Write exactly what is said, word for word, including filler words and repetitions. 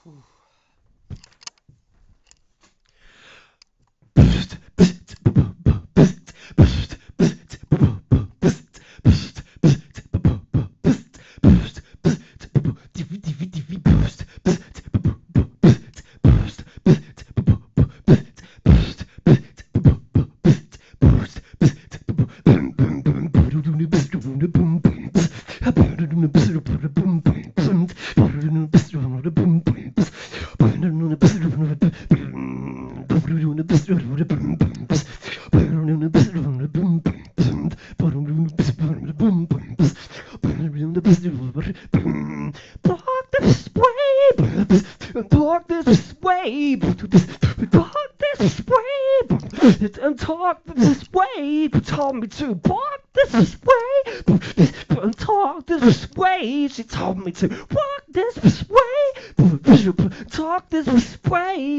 Whew. Talk this way, talk this way, talk this way, and talk this way. Told me to walk this way, and talk this way. She told me to walk this way, talk this way.